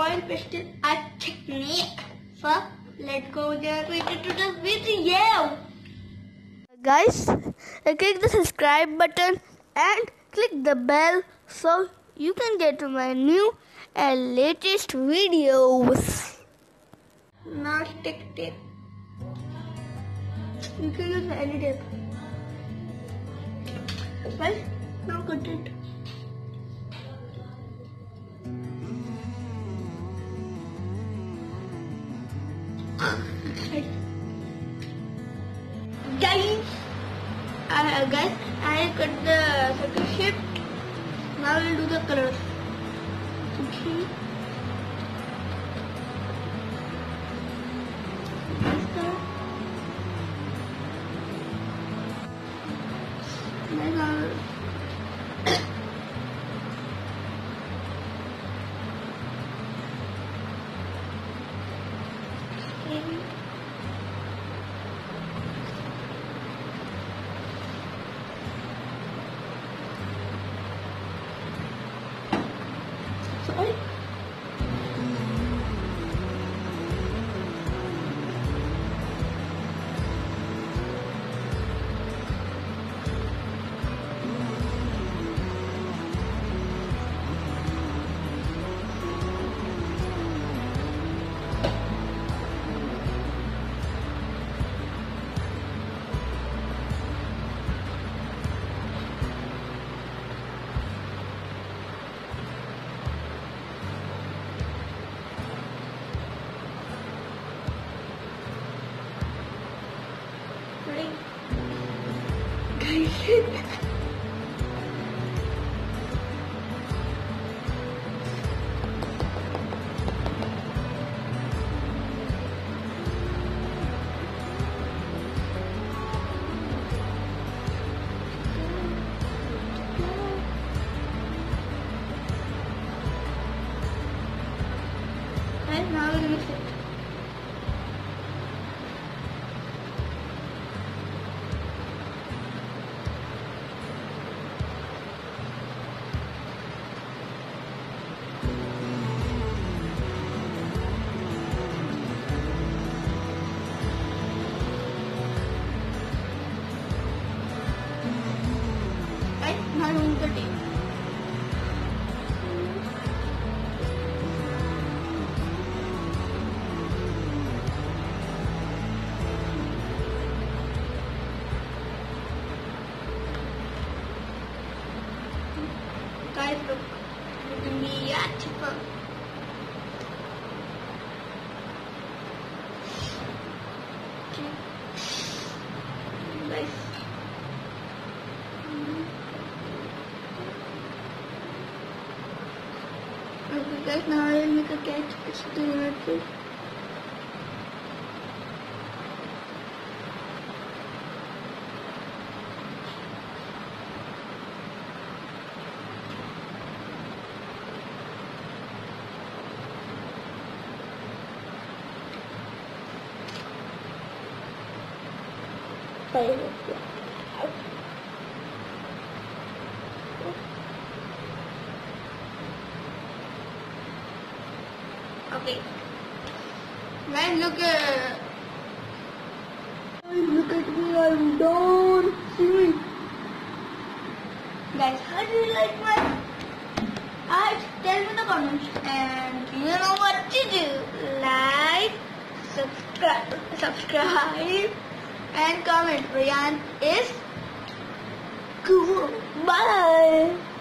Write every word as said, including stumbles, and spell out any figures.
oil pastel art technique. So let's go there to the video. Guys, click the subscribe button and click the bell so you can get my new and latest videos. Now stick tape. You can use any tape. Right? Now cut it. Guys, uh, guys, I cut the circle shape. Now we'll do the colors. Okay. Then I'll sorry. And now we'll mix it. Right, now remove the tape. Guys, look, look at me, beautiful. Okay, guys. Okay, guys, now I will make a cat. It's the red fish. Okay. Man, look at look at me, I'm done. See me. Guys, how do you like my art? Tell me in the comments. And you know what to do. Like, subscribe, subscribe, and comment. Rayyan is cool. Bye.